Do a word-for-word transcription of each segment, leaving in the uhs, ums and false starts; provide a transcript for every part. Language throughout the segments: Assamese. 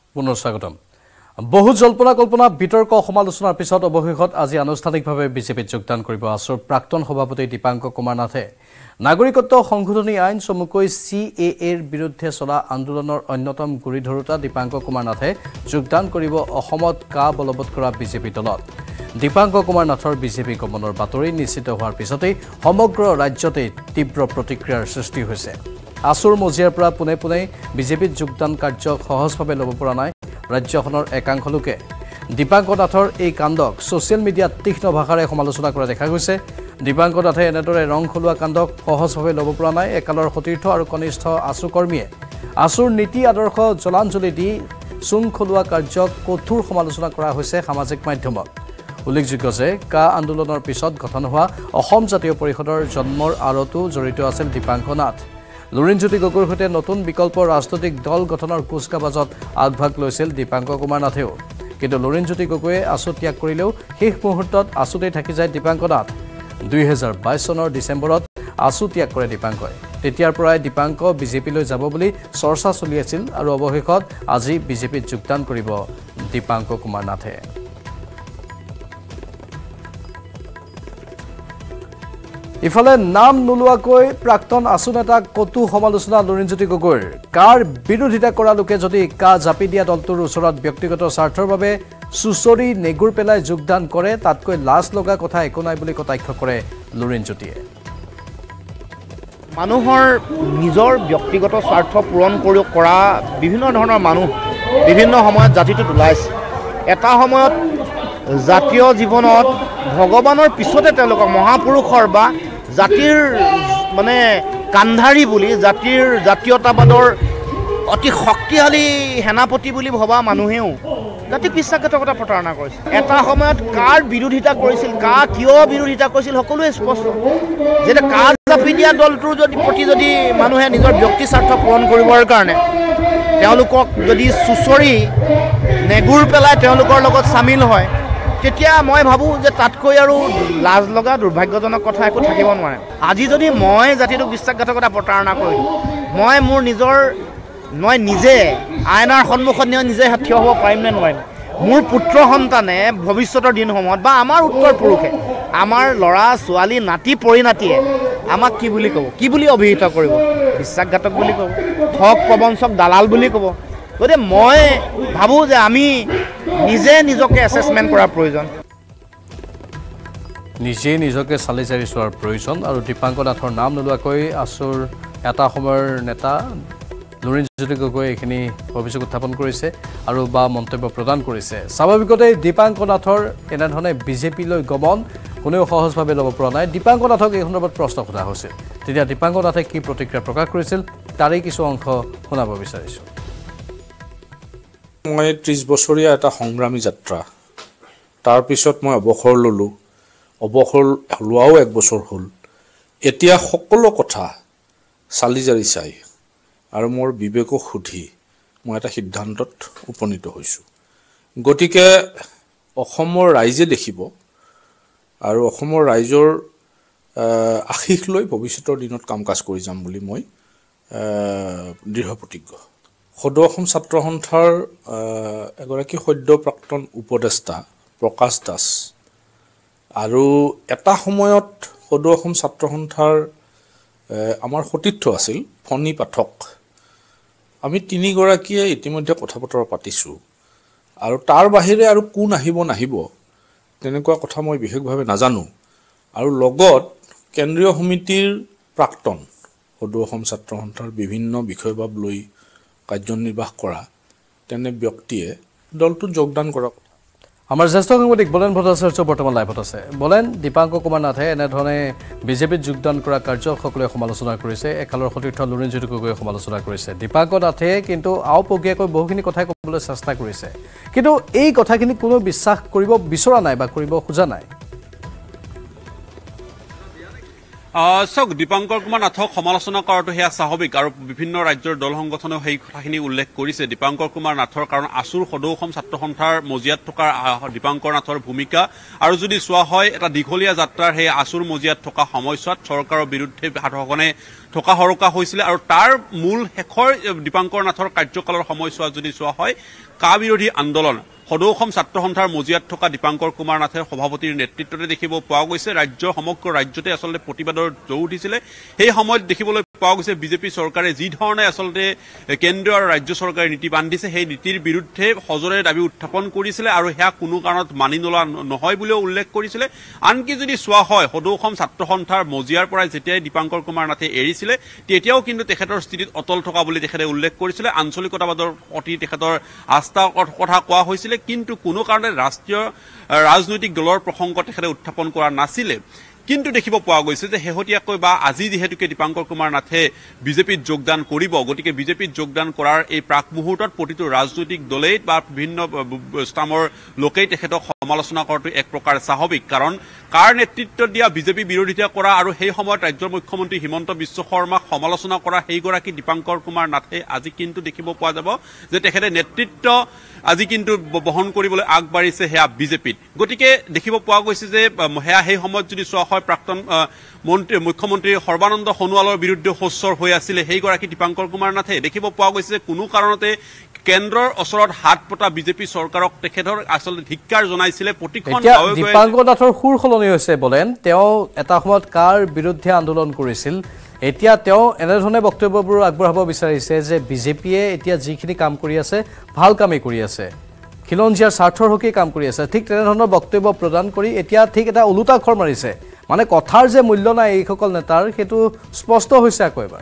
পুনৰ স্বাগতম বহু জল্পনা কল্পনা বিতৰ্ক সমালোচনাৰ পিছত অৱশেষত আজি আনুষ্ঠানিকভাৱে বিজেপিত যোগদান কৰিব আছুৰ প্ৰাক্তন সভাপতি দীপাংকৰ কুমাৰ নাথে নাগৰিকত্ব সংশোধনী আইন চমুকৈ চি এ এৰ বিৰুদ্ধে চলা আন্দোলনৰ অন্যতম গুৰি ধৰোতা দীপাংকৰ কুমাৰ নাথে যোগদান কৰিব অসমত কা বলবৎ কৰা বিজেপি দলত দীপাংকৰ কুমাৰ নাথৰ বিজেপি গমনৰ বাতৰি নিশ্চিত হোৱাৰ পিছতেই সমগ্ৰ ৰাজ্যতে তীব্ৰ প্ৰতিক্ৰিয়াৰ সৃষ্টি হৈছে আছুৰ মজিয়াৰ পৰা পুনে পুনে বিজেপিত যোগদান কাৰ্য সহজভাৱে ল'ব পৰা নাই ৰাজ্যখনৰ একাংশ লোকে দীপাংকৰ নাথৰ এই কাণ্ডক ছ'চিয়েল মিডিয়াত তীক্ষ্ণ ভাষাৰে সমালোচনা কৰা দেখা গৈছে দীপাংকৰ নাথে এনেদৰে ৰং খলুৱা কাণ্ডক সহজভাৱে ল'ব পৰা নাই একালৰ সতীৰ্থ আৰু কনিষ্ঠ আছু কৰ্মীয়ে আছুৰ নীতি আদৰ্শ জলাঞ্জলি দি চুং খলুৱা কাৰ্যক কঠোৰ সমালোচনা কৰা হৈছে সামাজিক মাধ্যমত উল্লেখযোগ্য যে কা আন্দোলনৰ পিছত গঠন হোৱা অসম জাতীয় পৰিষদৰ জন্মৰ আঁৰতো জড়িত আছিল দীপাংকৰ নাথ লুৰিণজ্যোতি গগৈৰ সৈতে নতুন বিকল্প ৰাজনৈতিক দল গঠনৰ কুচকাবাজত আগভাগ লৈছিল দীপাংকৰ কুমাৰ নাথেও কিন্তু লুৰিণজ্যোতি গগৈয়ে আছু ত্যাগ কৰিলেও শেষ মুহূৰ্তত আছুতেই থাকি যায় দীপাংকৰ নাথ দুই হাজাৰ বাইছ চনৰ ডিচেম্বৰত আছু ত্যাগ কৰে দীপাংকৰে তেতিয়াৰ পৰাই দীপাংকৰ বিজেপিলৈ যাব বুলি চৰ্চা চলি আছিল আৰু অৱশেষত আজি বিজেপিত যোগদান কৰিব দীপাংকৰ কুমাৰ নাথে ইফালে নাম নোলোৱাকৈ প্ৰাক্তন আছু নেতাক কটু সমালোচনা লুৰিণজ্যোতি গগৈৰ কাৰ বিৰোধিতা কৰা লোকে যদি কা জাপি দিয়া দলটোৰ ওচৰত ব্যক্তিগত স্বাৰ্থৰ বাবে সুচৰি নেগুৰ পেলাই যোগদান কৰে তাতকৈ লাজ লগা কথা একো নাই বুলি কটাক্ষ কৰে লুৰিণজ্যোতিয়ে মানুহৰ নিজৰ ব্যক্তিগত স্বাৰ্থ পূৰণ কৰি কৰা বিভিন্ন ধৰণৰ মানুহ বিভিন্ন সময়ত জাতিটোত ওলাইছে এটা সময়ত জাতীয় জীৱনত ভগৱানৰ পিছতে তেওঁলোকক মহাপুৰুষৰ বা জাতিৰ মানে কান্ধাৰী বুলি জাতিৰ জাতীয়তাবাদৰ অতি শক্তিশালী সেনাপতি বুলি ভবা মানুহেও জাতিক বিশ্বাসঘাতকতা প্ৰতাৰণা কৰিছিল এটা সময়ত কাৰ বিৰোধিতা কৰিছিল কা কিয় বিৰোধিতা কৰিছিল সকলোৱে স্পষ্ট যেতিয়া কাৰ জাপি দিয়া দলটোৰ যদি প্ৰতি যদি মানুহে নিজৰ ব্যক্তি স্বাৰ্থ পূৰণ কৰিবৰ কাৰণে তেওঁলোকক যদি চুচৰি নেগুৰ পেলাই তেওঁলোকৰ লগত চামিল হয় তেতিয়া মই ভাবোঁ যে তাতকৈ আৰু লাজ লগা দুৰ্ভাগ্যজনক কথা একো থাকিব নোৱাৰে আজি যদি মই জাতিটোক বিশ্বাসঘাতকতা প্ৰতাৰণা কৰিলোঁ মই মোৰ নিজৰ মই নিজে আইনাৰ সন্মুখত নিজে থিয় হ'ব পাৰিম নে নোৱাৰিম মোৰ পুত্ৰ সন্তানে ভৱিষ্যতৰ দিনসমূহত বা আমাৰ উত্তৰ পুৰুষে আমাৰ ল'ৰা ছোৱালী নাতি পৰিণাতিয়ে আমাক কি বুলি ক'ব কি বুলি অভিহিত কৰিব বিশ্বাসঘাতক বুলি ক'ব ঠগ প্ৰবঞ্চক দালাল বুলি ক'ব গতিকে মই ভাবোঁ যে আমি নিজে নিজকে এছেছমেণ্ট কৰাৰ প্ৰয়োজন নিজে নিজকে চালি জাৰি চোৱাৰ প্ৰয়োজন আৰু দীপাংকৰ নাথৰ নাম নোলোৱাকৈ আছুৰ এটা সময়ৰ নেতা লুৰিণজ্যোতি গগৈয়ে এইখিনি অভিযোগ উত্থাপন কৰিছে আৰু বা মন্তব্য প্ৰদান কৰিছে স্বাভাৱিকতে দীপাংকৰ নাথৰ এনেধৰণে বিজেপিলৈ গমন কোনেও সহজভাৱে ল'ব পৰা নাই দীপাংকৰ নাথক এই সন্দৰ্ভত প্ৰশ্ন সোধা হৈছিল তেতিয়া দীপাংকৰ নাথে কি প্ৰতিক্ৰিয়া প্ৰকাশ কৰিছিল তাৰেই কিছু অংশ শুনাব বিচাৰিছোঁ মই ত্ৰিছ বছৰীয়া এটা সংগ্ৰামী যাত্ৰা তাৰপিছত মই অৱসৰ ল'লোঁ অৱসৰ লোৱাও এক বছৰ হ'ল এতিয়া সকলো কথা চালি জাৰি চাই আৰু মোৰ বিবেকক সুধি মই এটা সিদ্ধান্তত উপনীত হৈছোঁ গতিকে অসমৰ ৰাইজে দেখিব আৰু অসমৰ ৰাইজৰ আশীষ লৈ ভৱিষ্যতৰ দিনত কাম কাজ কৰি যাম বুলি মই দৃঢ় প্ৰতিজ্ঞ সদৌ অসম ছাত্ৰ সন্থাৰ এগৰাকী সদ্য প্ৰাক্তন উপদেষ্টা প্ৰকাশ দাস আৰু এটা সময়ত সদৌ অসম ছাত্ৰ সন্থাৰ আমাৰ সতীৰ্থ আছিল ফণী পাঠক আমি তিনিগৰাকীয়ে ইতিমধ্যে কথা বতৰা পাতিছোঁ আৰু তাৰ বাহিৰে আৰু কোন আহিব নাহিব তেনেকুৱা কথা মই বিশেষভাৱে নাজানো আৰু লগত কেন্দ্ৰীয় সমিতিৰ প্ৰাক্তন সদৌ অসম ছাত্ৰ সন্থাৰ বিভিন্ন বিষয়বাব লৈ কাৰ্যনিৰ্বাহ কৰা তেনে ব্যক্তিয়ে দলটোত যোগদান কৰা আমাৰ জ্যেষ্ঠ সাংবাদিক বলেন ভট্টাচাৰ্য বৰ্তমান লাইভত আছে বলেন দীপাংকৰ কুমাৰ নাথে এনেধৰণে বিজেপিত যোগদান কৰা কাৰ্যক সকলোৱে সমালোচনা কৰিছে একালৰ সতীৰ্থ লুৰিণজ্যোতি গগৈয়ে সমালোচনা কৰিছে দীপাংকৰ নাথে কিন্তু আওপকীয়াকৈ বহুখিনি কথাই ক'বলৈ চেষ্টা কৰিছে কিন্তু এই কথাখিনি কোনো বিশ্বাস কৰিব বিচৰা নাই বা কৰিব খোজা নাই চাওক দীপাংকৰ কুমাৰ নাথক সমালোচনা কৰাটো সেয়া স্বাভাৱিক আৰু বিভিন্ন ৰাজ্যৰ দল সংগঠনেও সেই কথাখিনি উল্লেখ কৰিছে দীপাংকৰ কুমাৰ নাথৰ কাৰণ আছুৰ সদৌ অসম ছাত্ৰ সন্থাৰ মজিয়াত থকা দীপাংকৰ নাথৰ ভূমিকা আৰু যদি চোৱা হয় এটা দীঘলীয়া যাত্ৰাৰ সেই আছুৰ মজিয়াত থকা সময়ছোৱাত চৰকাৰৰ বিৰুদ্ধে সাধকনে থকা সৰকা হৈছিলে আৰু তাৰ মূল শেষৰ দীপাংকৰ নাথৰ কাৰ্যকালৰ সময়ছোৱা যদি চোৱা হয় কা বিৰোধী আন্দোলন সদৌ অসম ছাত্ৰ সন্থাৰ মজিয়াত থকা দীপাংকৰ কুমাৰ নাথে সভাপতিৰ নেতৃত্বতে দেখিব পোৱা গৈছে ৰাজ্যৰ সমগ্ৰ ৰাজ্যতে আচলতে প্ৰতিবাদৰ জোৰ উঠিছিলে সেই সময়ত দেখিবলৈ পোৱা গৈছে বিজেপি চৰকাৰে যি ধৰণে আচলতে কেন্দ্ৰ আৰু ৰাজ্য চৰকাৰে নীতি বান্ধিছে সেই নীতিৰ বিৰুদ্ধে সজৰে দাবী উত্থাপন কৰিছিলে আৰু সেয়া কোনো কাৰণত মানি নোলোৱা নহয় বুলিও উল্লেখ কৰিছিলে আনকি যদি চোৱা হয় সদৌ অসম ছাত্ৰ সন্থাৰ মজিয়াৰ পৰাই যেতিয়াই দীপাংকৰ কুমাৰ নাথে এৰিছিলে তেতিয়াও কিন্তু তেখেতৰ স্থিতিত অটল থকা বুলি তেখেতে উল্লেখ কৰিছিলে আঞ্চলিকতাবাদৰ প্ৰতি তেখেতৰ আস্থা কথা কোৱা হৈছিলে কিন্তু কোনো কাৰণে ৰাষ্ট্ৰীয় ৰাজনৈতিক দলৰ প্ৰসংগ তেখেতে উত্থাপন কৰা নাছিলে কিন্তু দেখিব পোৱা গৈছে যে শেহতীয়াকৈ বা আজি যেহেতুকে দীপাংকৰ কুমাৰ নাথে বিজেপিত যোগদান কৰিব গতিকে বিজেপিত যোগদান কৰাৰ এই প্ৰাক মুহূৰ্তত প্ৰতিটো ৰাজনৈতিক দলেই বা বিভিন্ন স্থামৰ লোকেই তেখেতক সমালোচনা কৰাটো এক প্ৰকাৰ স্বাভাৱিক কাৰণ কাৰ নেতৃত্বত দিয়া বিজেপি বিৰোধিতা কৰা আৰু সেই সময়ত ৰাজ্যৰ মুখ্যমন্ত্ৰী হিমন্ত বিশ্ব শৰ্মাক সমালোচনা কৰা সেইগৰাকী দীপাংকৰ কুমাৰ নাথে আজি কিন্তু দেখিব পোৱা যাব যে তেখেতে নেতৃত্ব আজি কিন্তু বহন কৰিবলৈ আগবাঢ়িছে সেয়া বিজেপিত গতিকে দেখিব পোৱা গৈছে যে সেয়া সেই সময়ত যদি চোৱা হয় প্ৰাক্তন মন্ত্ৰী মুখ্যমন্ত্ৰী সৰ্বানন্দ সোণোৱালৰ বিৰুদ্ধে সোচ্চৰ হৈ আছিলে সেইগৰাকী দীপাংকৰ কুমাৰ নাথে দেখিব পোৱা গৈছে যে কোনো কাৰণতে কেন্দ্ৰৰ ওচৰত হাত পতা বিজেপি চৰকাৰক তেখেতৰ আচলতে ধিক্কাৰ জনাইছিলে প্ৰতিখন দীপাংকৰ নাথৰ সুৰ সলনি হৈছে বলেন তেওঁ এটা সময়ত কাৰ বিৰুদ্ধে আন্দোলন কৰিছিল এতিয়া তেওঁ এনেধৰণে বক্তব্যবোৰ আগবঢ়াব বিচাৰিছে যে বিজেপিয়ে এতিয়া যিখিনি কাম কৰি আছে ভাল কামেই কৰি আছে খিলঞ্জীয়াৰ স্বাৰ্থৰ হকে কাম কৰি আছে ঠিক তেনেধৰণৰ বক্তব্য প্ৰদান কৰি এতিয়া ঠিক এটা ওলোটা খৰ মাৰিছে মানে কথাৰ যে মূল্য নাই এইসকল নেতাৰ সেইটো স্পষ্ট হৈছে আকৌ এবাৰ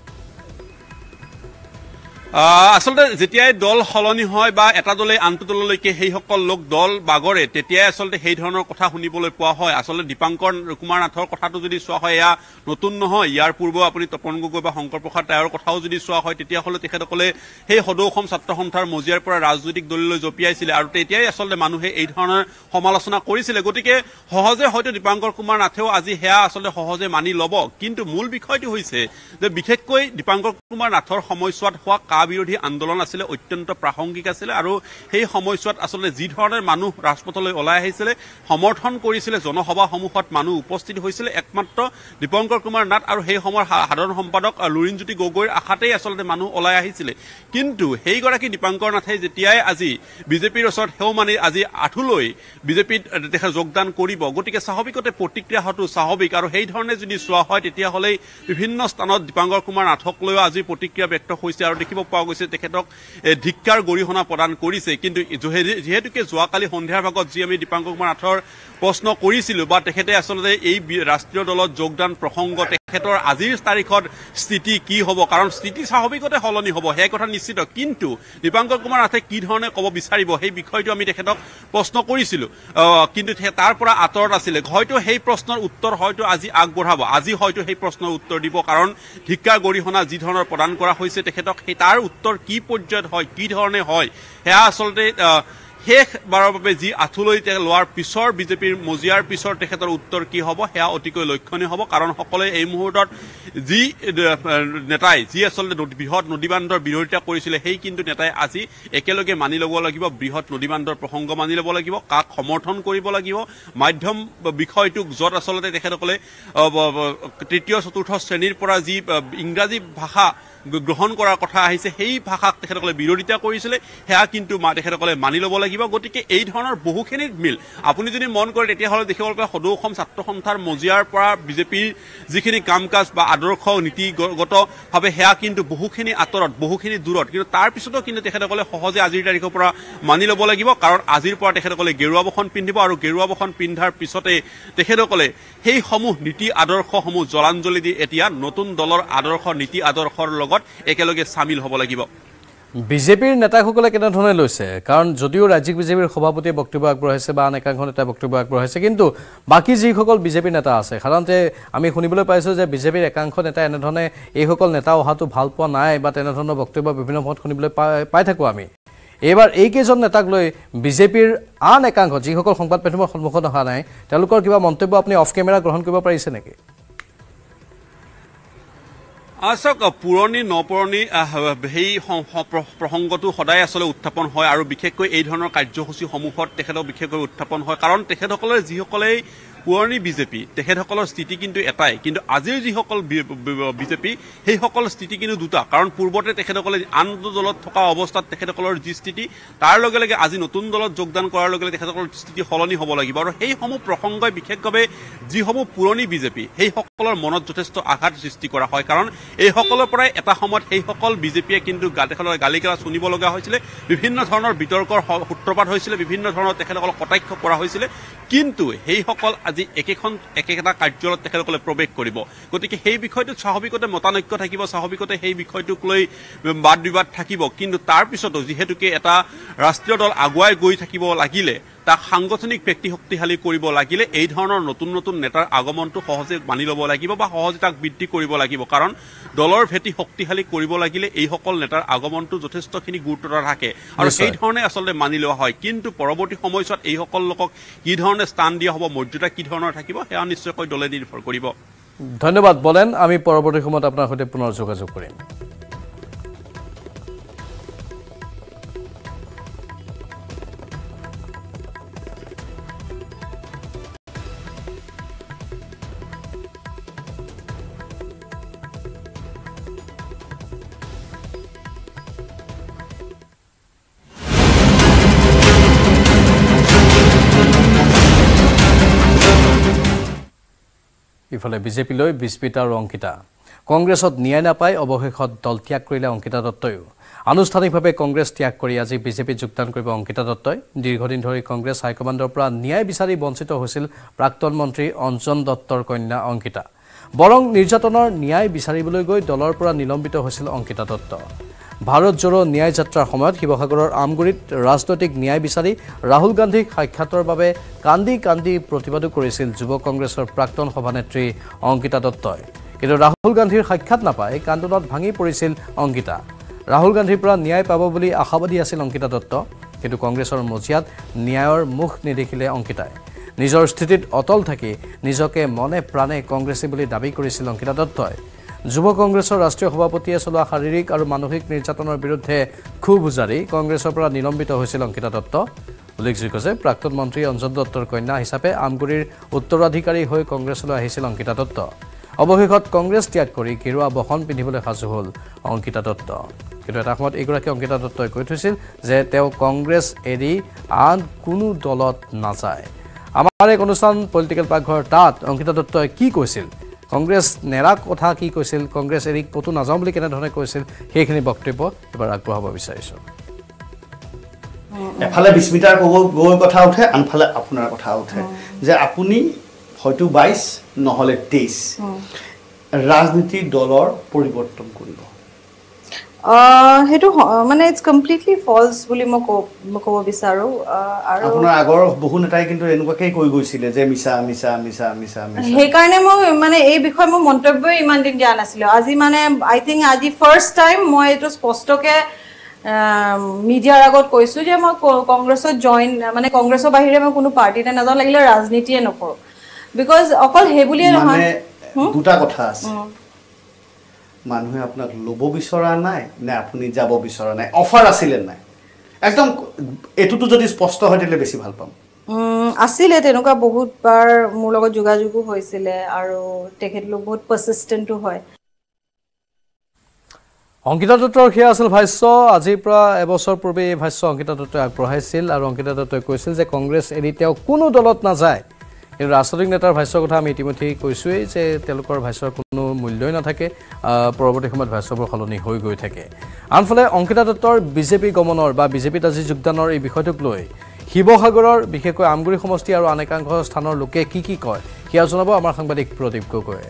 আসলতে যেতিয়াই দল সলনি হয় বা এটা দলে আনটো দললৈকে সেইসকল লোক দল বাগৰে তেতিয়াই আসলতে সেই ধৰণৰ কথা শুনিবলৈ পোৱা হয় আসলতে দীপাংকৰ কুমাৰ নাথৰ কথাটো যদি চোৱা হয় এয়া নতুন নহয় ইয়াৰ পূৰ্বেও আপুনি তপন গগৈ বা শংকৰ প্ৰসাদ ৰায়ৰ কথাও যদি চোৱা হয় তেতিয়াহ'লে তেখেতসকলে সেই সদৌ অসম ছাত্ৰ সন্থাৰ মজিয়াৰ পৰা ৰাজনৈতিক দললৈ জঁপিয়াইছিলে আৰু তেতিয়াই আচলতে মানুহে এই ধৰণৰ সমালোচনা কৰিছিলে গতিকে সহজে হয়তো দীপাংকৰ কুমাৰ নাথেও আজি সেয়া আচলতে সহজে মানি ল'ব কিন্তু মূল বিষয়টো হৈছে যে বিশেষকৈ দীপাংকৰ কুমাৰ নাথৰ সময়ছোৱাত হোৱা কা বিৰোধী আন্দোলন আছিলে অত্যন্ত প্ৰাসংগিক আছিলে আৰু সেই সময়ছোৱাত আচলতে যি ধৰণৰ মানুহ ৰাজপথলৈ ওলাই আহিছিলে সমৰ্থন কৰিছিলে জনসভাসমূহত মানুহ উপস্থিত হৈছিলে একমাত্ৰ দীপাংকৰ কুমাৰ নাথ আৰু সেই সময়ৰ সাধাৰণ সম্পাদক লুৰিণজ্যোতি গগৈৰ আশাতেই আচলতে মানুহ ওলাই আহিছিলে কিন্তু সেইগৰাকী দীপাংকৰ নাথে যেতিয়াই আজি বিজেপিৰ ওচৰত সেও মানি আজি আঁঠুলৈ বিজেপিত তেখেত যোগদান কৰিব গতিকে স্বাভাৱিকতে প্ৰতিক্ৰিয়া হোৱাটো স্বাভাৱিক আৰু সেই ধৰণে যদি চোৱা হয় তেতিয়াহ'লে বিভিন্ন স্থানত দীপাংকৰ কুমাৰ নাথক লৈও আজি প্ৰতিক্ৰিয়া ব্যক্ত হৈছে আৰু দেখিব পোৱা গৈছে তেখেতক ধিক্কাৰ গৰিহণা প্ৰদান কৰিছে কিন্তু যেহেতুকে যোৱাকালি সন্ধিয়াৰ ভাগত যি আমি দীপাংকৰ কুমাৰ নাথৰ প্ৰশ্ন কৰিছিলো বা তেখেতে আচলতে এই ৰাষ্ট্ৰীয় দলত যোগদান প্ৰসংগ তেখেতৰ আজিৰ তাৰিখত স্থিতি কি হ'ব কাৰণ স্থিতি স্বাভাৱিকতে সলনি হ'ব সেই কথা নিশ্চিত কিন্তু দীপাংকৰ কুমাৰ নাথে কি ধৰণে ক'ব বিচাৰিব সেই বিষয়টো আমি তেখেতক প্ৰশ্ন কৰিছিলো কিন্তু তাৰ পৰা আঁতৰত আছিলে হয়তো সেই প্ৰশ্নৰ উত্তৰ হয়তো আজি আগবঢ়াব আজি হয়তো সেই প্ৰশ্নৰ উত্তৰ দিব কাৰণ ধিক্কাৰ গৰিহণা যি ধৰণৰ প্ৰদান কৰা হৈছে তেখেতক সেই তাৰ উত্তৰ কি পৰ্যায়ত হয় কি ধৰণে হয় সেয়া আচলতে শেষবাৰৰ বাবে যি আঁঠুলৈ লোৱাৰ পিছৰ বিজেপিৰ মজিয়াৰ পিছৰ তেখেতৰ উত্তৰ কি হ'ব সেয়া অতিকৈ লক্ষণীয় হ'ব কাৰণ সকলোৱে এই মুহূৰ্তত যি নেতাই যি আচলতে বৃহৎ নদীবান্ধৰ বিৰোধিতা কৰিছিলে সেই কিন্তু নেতাই আজি একেলগে মানি ল'ব লাগিব বৃহৎ নদীবান্ধৰ প্ৰসংগ মানি ল'ব লাগিব কাক সমৰ্থন কৰিব লাগিব মাধ্যম বিষয়টোক য'ত আচলতে তেখেতসকলে তৃতীয় চতুৰ্থ শ্ৰেণীৰ পৰা যি ইংৰাজী ভাষা গ্ৰহণ কৰাৰ কথা আহিছে সেই ভাষাক তেখেতসকলে বিৰোধিতা কৰিছিলে সেয়া কিন্তু তেখেতসকলে মানি ল'ব লাগিব গতিকে এই ধৰণৰ বহুখিনি মিল আপুনি যদি মন কৰে তেতিয়াহ'লে দেখিব পাৰে সদৌ অসম ছাত্ৰ সন্থাৰ মজিয়াৰ পৰা বিজেপিৰ যিখিনি কাম কাজ বা আদৰ্শ নীতিগতভাৱে সেয়া কিন্তু বহুখিনি আঁতৰত বহুখিনি দূৰত কিন্তু তাৰ পিছতো কিন্তু তেখেতসকলে সহজে আজিৰ তাৰিখৰ পৰা মানি ল'ব লাগিব কাৰণ আজিৰ পৰা তেখেতসকলে গেৰুৱা বসন পিন্ধিব আৰু গেৰুৱা বসন পিন্ধাৰ পিছতে তেখেতসকলে সেইসমূহ নীতি আদৰ্শসমূহ জলাঞ্জলি দি এতিয়া নতুন দলৰ আদৰ্শ নীতি আদৰ্শৰ লগত একেলগে সামিল হ'ব লাগিব বিজেপিৰ নেতাসকলে কেনেধৰণে লৈছে কাৰণ যদিও ৰাজ্যিক বিজেপিৰ সভাপতিয়ে বক্তব্য আগবঢ়াইছে বা আন একাংশ নেতাই বক্তব্য আগবঢ়াইছে কিন্তু বাকী যিসকল বিজেপিৰ নেতা আছে সাধাৰণতে আমি শুনিবলৈ পাইছোঁ যে বিজেপিৰ একাংশ নেতাই এনেধৰণে এইসকল নেতা অহাটো ভাল পোৱা নাই বা তেনেধৰণৰ বক্তব্য বিভিন্ন সময়ত শুনিবলৈ পাই থাকোঁ আমি এইবাৰ এইকেইজন নেতাক লৈ বিজেপিৰ আন একাংশ যিসকল সংবাদ মাধ্যমৰ সন্মুখত অহা নাই তেওঁলোকৰ কিবা মন্তব্য আপুনি অফ কেমেৰা গ্ৰহণ কৰিব পাৰিছে নেকি আচক পুৰণি নপুৰণি সেই প্ৰসংগটো সদায় আচলতে উত্থাপন হয় আৰু বিশেষকৈ এই ধৰণৰ কাৰ্যসূচীসমূহত তেখেতক বিশেষকৈ উত্থাপন হয় কাৰণ তেখেতসকলে যিসকলেই পুৰণি বিজেপি তেখেতসকলৰ স্থিতি কিন্তু এটাই, কিন্তু আজিৰ যিসকল বিজেপি সেইসকল স্থিতি কিন্তু দুটা। কাৰণ পূৰ্বতে তেখেতসকলে আন দলত থকা অৱস্থাত তেখেতসকলৰ যি স্থিতি, তাৰ লগে লগে আজি নতুন দলত যোগদান কৰাৰ লগে লগে তেখেতসকলৰ স্থিতি সলনি হ'ব লাগিব। আৰু সেইসমূহ প্ৰসংগই বিশেষভাৱে যিসমূহ পুৰণি বিজেপি সেইসকলৰ মনত যথেষ্ট আঘাত সৃষ্টি কৰা হয়। কাৰণ এইসকলৰ পৰাই এটা সময়ত সেইসকল বিজেপিয়ে কিন্তু তেখেতসকলৰ গালি গালাজ শুনিব লগা হৈছিলে, বিভিন্ন ধৰণৰ বিতৰ্কৰ সূত্ৰপাত হৈছিলে, বিভিন্ন ধৰণৰ তেখেতসকলক কটাক্ষ কৰা হৈছিলে। কিন্তু সেইসকল আজি একেখন একেটা কাৰ্যালয়ত তেখেতসকলে প্ৰৱেশ কৰিব। গতিকে সেই বিষয়টোত স্বাভাৱিকতে মতানৈক্য থাকিব, স্বাভাৱিকতে সেই বিষয়টোক লৈ বাদ বিবাদ থাকিব। কিন্তু তাৰ পিছতো যিহেতুকে এটা ৰাষ্ট্ৰীয় দল আগুৱাই গৈ থাকিব লাগিলে, তাক সাংগঠনিক ব্যক্তি শক্তিশালী কৰিব লাগিলে এই ধৰণৰ নতুন নতুন নেতাৰ আগমনটো সহজে মানি ল'ব লাগিব বা সহজে তাক বৃদ্ধি কৰিব লাগিব। কাৰণ দলৰ ভেটি শক্তিশালী কৰিব লাগিলে এইসকল নেতাৰ আগমনটো যথেষ্টখিনি গুৰুত্ব থাকে আৰু সেই ধৰণে আচলতে মানি লোৱা হয়। কিন্তু পৰৱৰ্তী সময়ছোৱাত এইসকল লোকক কি ধৰণে স্থান দিয়া হ'ব, মৰ্যাদা কি ধৰণৰ থাকিব, সেয়া নিশ্চয়কৈ দলে নিৰ্ভৰ কৰিব। ধন্যবাদ বলেন। আমি পৰৱৰ্তী সময়ত আপোনাৰ সৈতে পুনৰ যোগাযোগ কৰিম। ইফালে বিজেপিলৈ বিস্মিতা আৰু অংকিতা। কংগ্ৰেছত ন্যায় নাপাই অৱশেষত দল ত্যাগ কৰিলে অংকিতা দত্তইও। আনুষ্ঠানিকভাৱে কংগ্ৰেছ ত্যাগ কৰি আজি বিজেপিত যোগদান কৰিব অংকিতা দত্তই। দীৰ্ঘদিন ধৰি কংগ্ৰেছ হাইকমাণ্ডৰ পৰা ন্যায় বিচাৰি বঞ্চিত হৈছিল প্ৰাক্তন মন্ত্ৰী অঞ্জন দত্তৰ কন্যা অংকিতা। বৰং নিৰ্যাতনৰ ন্যায় বিচাৰিবলৈ গৈ দলৰ পৰা নিলম্বিত হৈছিল অংকিতা দত্ত। ভাৰত জোড়ো ন্যায় যাত্ৰাৰ সময়ত শিৱসাগৰৰ আমগুৰিত ৰাজনৈতিক ন্যায় বিচাৰি ৰাহুল গান্ধীক সাক্ষাতৰ বাবে কান্দি কান্দি প্ৰতিবাদো কৰিছিল যুৱ কংগ্ৰেছৰ প্ৰাক্তন সভানেত্ৰী অংকিতা দত্তই। কিন্তু ৰাহুল গান্ধীৰ সাক্ষাৎ নাপাই কান্দোনত ভাঙি পৰিছিল অংকিতা। ৰাহুল গান্ধীৰ পৰা ন্যায় পাব বুলি আশাবাদী আছিল অংকিতা দত্ত। কিন্তু কংগ্ৰেছৰ মজিয়াত ন্যায়ৰ মুখ নিদেখিলে অংকিতাই। নিজৰ স্থিতিত অটল থাকি নিজকে মনে প্ৰাণে কংগ্ৰেছী বুলি দাবী কৰিছিল অংকিতা দত্তই। যুৱ কংগ্ৰেছৰ ৰাষ্ট্ৰীয় সভাপতিয়ে চলোৱা শাৰীৰিক আৰু মানসিক নিৰ্যাতনৰ বিৰুদ্ধে ক্ষোভ উজাৰি কংগ্ৰেছৰ পৰা নিলম্বিত হৈছিল অংকিতা দত্ত। উল্লেখযোগ্য যে প্ৰাক্তন মন্ত্ৰী অঞ্জন দত্তৰ কন্যা হিচাপে আমগুৰিৰ উত্তৰাধিকাৰী হৈ কংগ্ৰেছলৈ আহিছিল অংকিতা দত্ত। অৱশেষত কংগ্ৰেছ ত্যাগ কৰি গেৰুৱা বসন পিন্ধিবলৈ সাজু হ'ল অংকিতা দত্ত। কিন্তু এটা সময়ত এইগৰাকী অংকিতা দত্তই কৈ থৈছিল যে তেওঁ কংগ্ৰেছ এৰি আন কোনো দলত নাযায়। আমাৰ এক অনুষ্ঠান পলিটিকেল পাকঘৰ, তাত অংকিতা দত্তই কি কৈছিল, কংগ্ৰেছ নেৰা কথা কি কৈছিল, কংগ্ৰেছ এৰি ক'তো নাযাওঁ বুলি কেনেধৰণে কৈছিল, সেইখিনি বক্তব্য এবাৰ আগবঢ়াব বিচাৰিছোঁ। এফালে বিস্মিতাৰ গগৈৰ কথা উঠে, আনফালে আপোনাৰ কথা উঠে যে আপুনি হয়তো বাইছ নহ'লে তেইছ ৰাজনীতি দলৰ পৰিৱৰ্তন কৰিব। সেইটো মানে ইটছ কমপ্লিটলি ফলছ বুলি মই ক'ব বিচাৰোঁ। আৰু আপোনাৰ আগৰ বহু নেতাই কিন্তু এনেকুৱাকৈ কৈ গৈছিলে যে মিছা মিছা মিছা মিছা মিছা। সেইকাৰণে মই মানে এই বিষয়ে মই মন্তব্যই ইমান দিন দিয়া নাছিলোঁ। আজি মানে আই থিংক আজি ফাৰ্ষ্ট টাইম মই এইটো স্পষ্টকৈ মিডিয়াৰ আগত কৈছোঁ যে মই কংগ্ৰেছত জইন মানে কংগ্ৰেছৰ বাহিৰে মই কোনো পাৰ্টিতে নাযাওঁ, লাগিলে ৰাজনীতিয়ে নকৰোঁ। বিকজ অকল সেই বুলিয়ে নহয়, দুটা কথা আছে। মানুহে আপোনাক ল'ব বিচৰা নাই নে আপুনি যাব বিচৰা নাই, অফাৰ আছিলে নাই, একদম এইটোতো যদি স্পষ্ট হয় তেতিয়াহ'লে বেছি ভাল পাম। আছিলে তেনেকুৱা বহুতবাৰ মোৰ লগত যোগাযোগো হৈছিলে আৰু তেখেতলোক বহুত পাৰচিষ্টেণ্টো হয়। অংকিতা দত্তৰ সেয়া আছিল ভাষ্য। আজিৰ পৰা এবছৰ পূৰ্বে এই ভাষ্য অংকিতা দত্তই আগবঢ়াইছিল আৰু অংকিতা দত্তই কৈছিল যে কংগ্ৰেছ এৰি তেওঁ কোনো দলত নাযায়। কিন্তু ৰাজনৈতিক নেতাৰ ভাষ্যৰ কথা আমি ইতিমধ্যেই কৈছোঁৱেই যে তেওঁলোকৰ ভাষ্যৰ কোনো মূল্যই নাথাকে, পৰৱৰ্তী সময়ত ভাষ্যবোৰ সলনি হৈ গৈ থাকে। আনফালে অংকিতা দত্তৰ বিজেপি গমনৰ বা বিজেপিত আজি যোগদানৰ এই বিষয়টোক লৈ শিৱসাগৰৰ বিশেষকৈ আমগুৰি সমষ্টি আৰু আন একাংশ স্থানৰ লোকে কি কি কয় সেয়া জনাব আমাৰ সাংবাদিক প্ৰদীপ গগৈয়ে।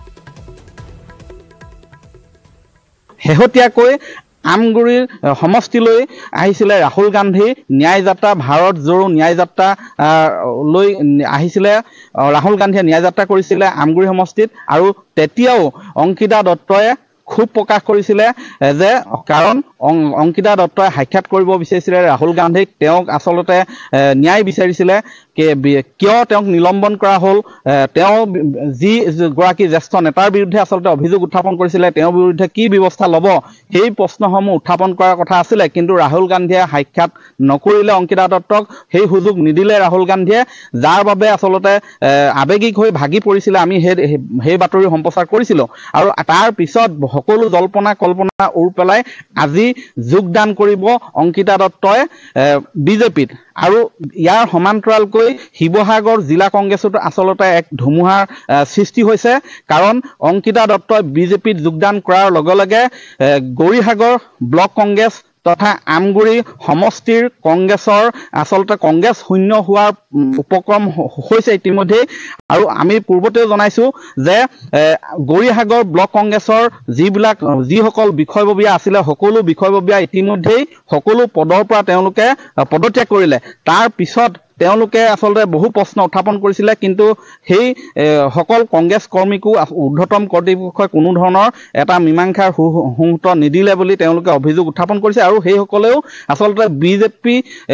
শেহতীয়াকৈ আমগুৰিৰ সমষ্টিলৈ আহিছিলে ৰাহুল গান্ধী ন্যায় যাত্ৰা, ভাৰত জোড়ো ন্যায় যাত্ৰা লৈ আহিছিলে। ৰাহুল গান্ধীয়ে ন্যায় যাত্ৰা কৰিছিলে আমগুৰি সমষ্টিত আৰু তেতিয়াও অংকিতা দত্তই ক্ষোভ প্ৰকাশ কৰিছিলে যে কাৰণ অংকিতা দত্তই সাক্ষাৎ কৰিব বিচাৰিছিলে ৰাহুল গান্ধীক তেওঁক আচলতে ন্যায় বিচাৰিছিলে কিয় তেওঁক নিলম্বন কৰা হ'ল তেওঁ যি গৰাকী জ্যেষ্ঠ নেতাৰ বিৰুদ্ধে আচলতে অভিযোগ উত্থাপন কৰিছিলে তেওঁৰ বিৰুদ্ধে কি ব্যৱস্থা ল'ব সেই প্ৰশ্নসমূহ উত্থাপন কৰাৰ কথা আছিলে কিন্তু ৰাহুল গান্ধীয়ে সাক্ষাৎ নকৰিলে অংকিতা দত্তক সেই সুযোগ নিদিলে ৰাহুল গান্ধীয়ে যাৰ বাবে আচলতে আবেগিক হৈ ভাগি পৰিছিলে আমি সেই সেই বাতৰি সম্প্ৰচাৰ কৰিছিলোঁ আৰু তাৰ পিছত সকলো জল্পনা কল্পনা উৰ পেলাই আজি যোগদান কৰিব অংকিতা দত্তই বিজেপিত আৰু ইয়াৰ সমান্তৰালকৈ শিৱসাগৰ জিলা কংগ্ৰেছতো আচলতে এক ধুমুহাৰ সৃষ্টি হৈছে কাৰণ অংকিতা দত্তই বিজেপিত যোগদান কৰাৰ লগে লগে গৌৰীসাগৰ ব্লক কংগ্ৰেছ তথা আমগুৰি সমষ্টিৰ কংগ্ৰেছৰ আচলতে কংগ্ৰেছ শূন্য হোৱাৰ উপক্ৰম হৈছে ইতিমধ্যে আৰু আমি পূৰ্বতেও জনাইছোঁ যে গৌৰীসাগৰ ব্লক কংগ্ৰেছৰ যিবিলাক যিসকল বিষয়ববীয়া আছিলে সকলো বিষয়ববীয়া ইতিমধ্যেই সকলো পদৰ পৰা তেওঁলোকে পদত্যাগ কৰিলে তাৰ পিছত তেওঁলোকে আচলতে বহু প্ৰশ্ন উত্থাপন কৰিছিলে কিন্তু সেই সকল কংগ্ৰেছ কৰ্মীকো ঊৰ্ধ্বতম কৰ্তৃপক্ষই কোনো ধৰণৰ এটা মীমাংসাৰ সুহূৰ্ত নিদিলে বুলি তেওঁলোকে অভিযোগ উত্থাপন কৰিছে আৰু সেইসকলেও আচলতে বিজেপি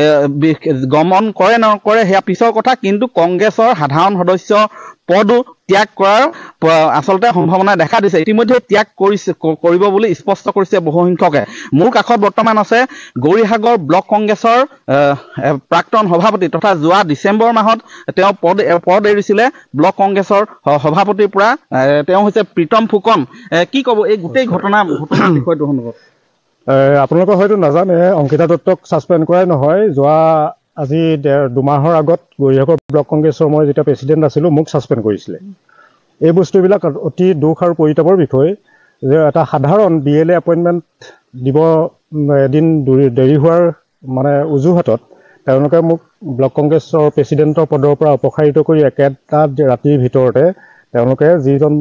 গমন কৰে নকৰে সেয়া পিছৰ কথা কিন্তু কংগ্ৰেছৰ সাধাৰণ সদস্য পদো ত্যাগ কৰাৰ আচলতে সম্ভাৱনা দেখা দিছে ইতিমধ্যে ত্যাগ কৰিছে কৰিব বুলি স্পষ্ট কৰিছে বহুসংখ্যকে মোৰ কাষত বৰ্তমান আছে গৌৰীসাগৰ ব্লক কংগ্ৰেছৰ প্ৰাক্তন সভাপতি তথা যোৱা ডিচেম্বৰ মাহত তেওঁ পদ পদ এৰিছিলে ব্লক কংগ্ৰেছৰ সভাপতিৰ পৰা তেওঁ হৈছে প্ৰীতম ফুকন কি ক'ব এই গোটেই ঘটনা ঘটনাৰ বিষয়টো সন্দৰ্ভত আপোনালোকে হয়তো নাজানে অংকিতা দত্তক ছাছপেণ্ড কৰাই নহয় যোৱা আজি দুমাহৰ আগত গৌৰীসাগৰ ব্লক কংগ্ৰেছৰ মই যেতিয়া প্ৰেচিডেণ্ট আছিলোঁ মোক ছাছপেণ্ড কৰিছিলে এই বস্তুবিলাক অতি দুখ আৰু পৰিতাপৰ বিষয় যে এটা সাধাৰণ বি এল এ এপইণ্টমেণ্ট দিব এদিন দেৰি হোৱাৰ মানে অজুহাতত তেওঁলোকে মোক ব্লক কংগ্ৰেছৰ প্ৰেচিডেণ্টৰ পদৰ পৰা অপসাৰিত কৰি একেটা ৰাতিৰ ভিতৰতে তেওঁলোকে যিজন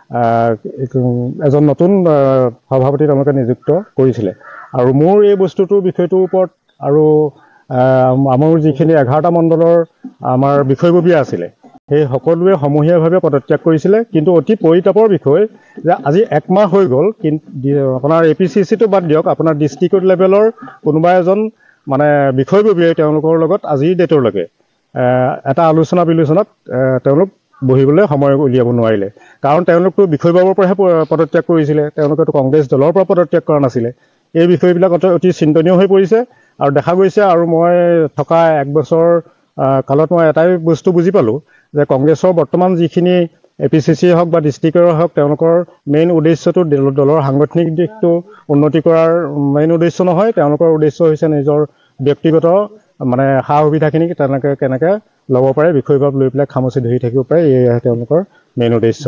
এজন নতুন সভাপতি তেওঁলোকে নিযুক্ত কৰিছিলে আৰু মোৰ এই বস্তুটোৰ বিষয়টোৰ ওপৰত আৰু আমাৰ যিখিনি এঘাৰটা মণ্ডলৰ আমাৰ বিষয়ববীয়া আছিলে সেই সকলোৱে সমূহীয়াভাৱে পদত্যাগ কৰিছিলে কিন্তু অতি পৰিতাপৰ বিষয় যে আজি একমাহ হৈ গ'ল কিন্তু আপোনাৰ এ পি চি চিটো বাদ দিয়ক আপোনাৰ ডিষ্ট্ৰিক্ট লেভেলৰ কোনোবা এজন মানে বিষয়ববীয়াই তেওঁলোকৰ লগত আজিৰ ডেটৰলৈকে এটা আলোচনা বিলোচনাত তেওঁলোক বহিবলৈ সময় উলিয়াব নোৱাৰিলে কাৰণ তেওঁলোকতো বিষয়ববীয়াৰ পৰাহে পদত্যাগ কৰিছিলে তেওঁলোকেতো কংগ্ৰেছ দলৰ পৰা পদত্যাগ কৰা নাছিলে এই বিষয়বিলাক অতি চিন্তনীয় হৈ পৰিছে আৰু দেখা গৈছে আৰু মই থকা এক বছৰ কালত মই এটাই বস্তু বুজি পালোঁ যে কংগ্ৰেছৰ বৰ্তমান যিখিনি এ পি চি চি হওক বা ডিষ্ট্ৰিক্টৰ হওক তেওঁলোকৰ মেইন উদ্দেশ্যটো দলৰ সাংগঠনিক দিশটো উন্নতি কৰাৰ মেইন উদ্দেশ্য নহয় তেওঁলোকৰ উদ্দেশ্য হৈছে নিজৰ ব্যক্তিগত মানে সা সুবিধাখিনি তেওঁলোকে কেনেকৈ ল'ব পাৰে বিষয়ভাৱ লৈ পেলাই খামুচি ধৰি থাকিব পাৰে এয়াই তেওঁলোকৰ মেইন উদ্দেশ্য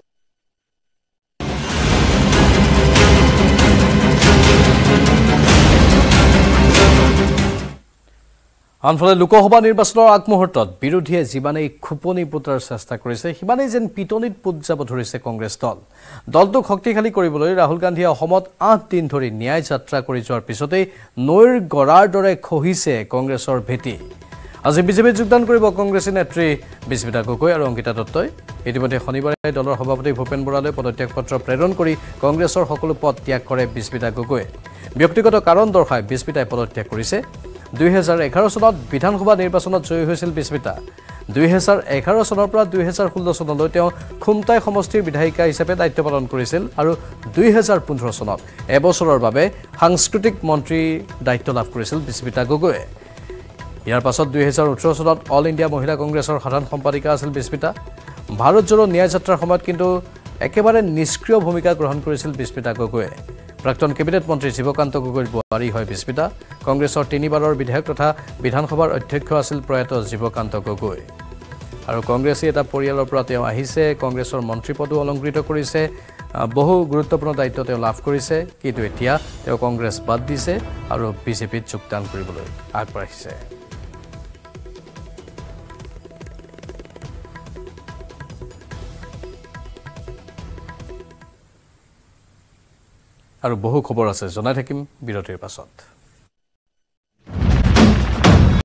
আনফালে লোকসভা নিৰ্বাচনৰ আগমুহূৰ্তত বিৰোধীয়ে যিমানেই খোপনি পোতাৰ চেষ্টা কৰিছে সিমানেই যেন পিটনিত পোত যাব ধৰিছে কংগ্ৰেছ দল দলটোক শক্তিশালী কৰিবলৈ ৰাহুল গান্ধীয়ে অসমত আঠ দিন ধৰি ন্যায় যাত্ৰা কৰি যোৱাৰ পিছতেই নৈৰ গৰাৰ দৰে খহিছে কংগ্ৰেছৰ ভেটি আজি বিজেপিত যোগদান কৰিব কংগ্ৰেছী নেত্ৰী বিস্মিতা গগৈ আৰু অংকিতা দত্তই ইতিমধ্যে শনিবাৰে দলৰ সভাপতি ভূপেন বৰালৈ পদত্যাগ পত্ৰ প্ৰেৰণ কৰি কংগ্ৰেছৰ সকলো পদ ত্যাগ কৰে বিস্মিতা গগৈয়ে ব্যক্তিগত কাৰণ দৰ্শাই বিস্মিতাই পদত্যাগ কৰিছে দুই হাজাৰ এঘাৰ চনত বিধানসভা নিৰ্বাচনত জয়ী হৈছিল বিস্মিতা দুই হাজাৰ এঘাৰ চনৰ পৰা দুই হাজাৰ ষোল্ল চনলৈ তেওঁ খুমটাই সমষ্টিৰ বিধায়িকা হিচাপে দায়িত্ব পালন কৰিছিল আৰু দুই হাজাৰ পোন্ধৰ চনত এবছৰৰ বাবে সাংস্কৃতিক মন্ত্ৰীৰ দায়িত্ব লাভ কৰিছিল বিস্মিতা গগৈয়ে ইয়াৰ পাছত দুই হাজাৰ ওঠৰ চনত অল ইণ্ডিয়া মহিলা কংগ্ৰেছৰ সাধাৰণ সম্পাদিকা আছিল বিস্মিতা ভাৰত জোড়ো ন্যায় যাত্ৰাৰ সময়ত কিন্তু একেবাৰে নিষ্ক্ৰিয় ভূমিকা গ্ৰহণ কৰিছিল বিস্মিতা গগৈয়ে প্ৰাক্তন কেবিনেট মন্ত্ৰী জীৱকান্ত গগৈৰ বোৱাৰী হয় বিস্মিতা কংগ্ৰেছৰ তিনিবাৰৰ বিধায়ক তথা বিধানসভাৰ অধ্যক্ষ আছিল প্ৰয়াত জীৱকান্ত গগৈ আৰু কংগ্ৰেছী এটা পৰিয়ালৰ পৰা তেওঁ আহিছে কংগ্ৰেছৰ মন্ত্ৰীপদো অলংকৃত কৰিছে বহু গুৰুত্বপূৰ্ণ দায়িত্ব তেওঁ লাভ কৰিছে কিন্তু এতিয়া তেওঁ কংগ্ৰেছ বাদ দিছে আৰু বিজেপিত যোগদান কৰিবলৈ আগবাঢ়িছে আৰু বহু খবৰ আছে জনাই থাকিম বিৰতিৰ পাছত